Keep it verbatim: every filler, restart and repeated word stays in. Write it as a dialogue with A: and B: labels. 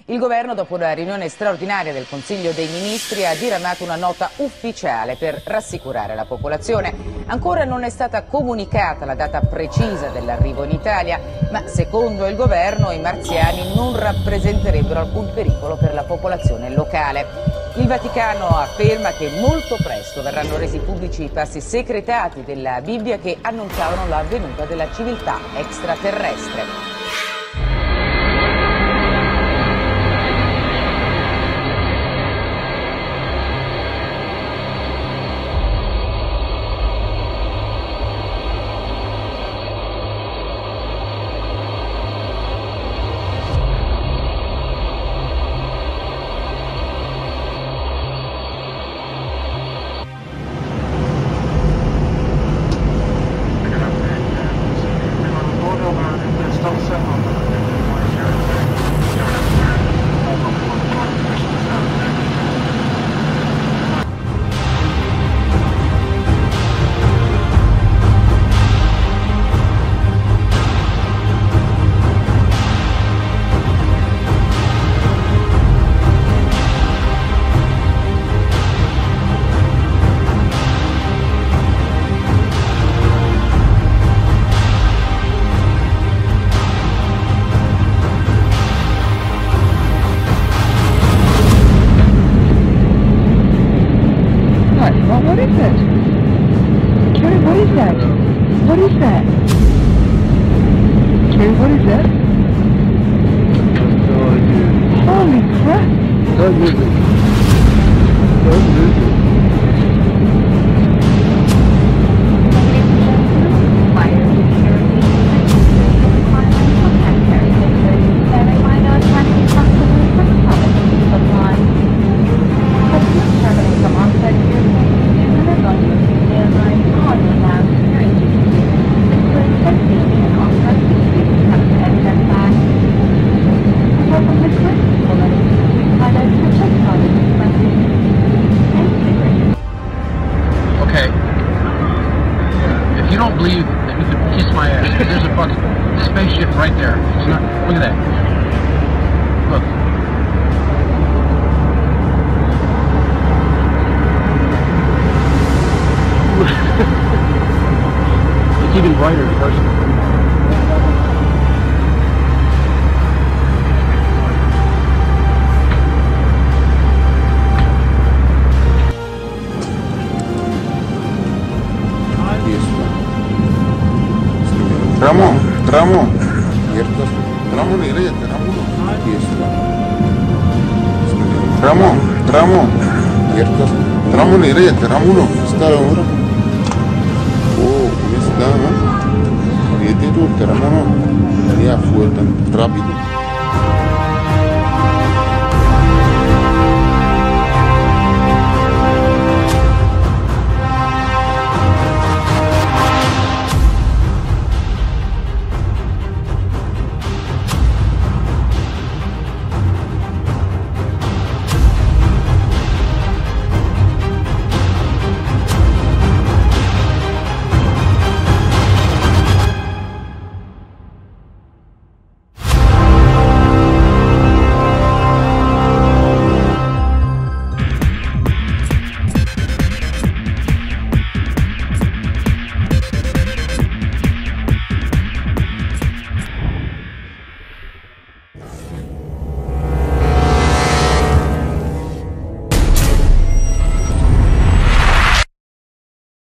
A: Il governo, dopo una riunione straordinaria del Consiglio dei Ministri, ha diramato una nota ufficiale per rassicurare la popolazione. Ancora non è stata comunicata la data precisa dell'arrivo in Italia, ma secondo il governo i marziani non rappresenterebbero alcun pericolo per la popolazione locale. Il Vaticano afferma che molto presto verranno resi pubblici i passi secretati della Bibbia che annunciavano la venuta della civiltà extraterrestre.
B: What is it? Carrie, what is that? What is that? Carrie, what is that? Holy crap!
C: Don't move it. Don't move it.
D: If you don't believe that you can kiss my ass, there's a fucking spaceship right there. It's not, look at that. Look. It's even brighter in person.
C: Ramon, Ramon, Ramon ilayete, Ramon, Ramon, Ramon, Ramon ilayete, Ramon, sta ora. Oh, come sta? Vedete tutto, Ramon, lì a fuori, rapido.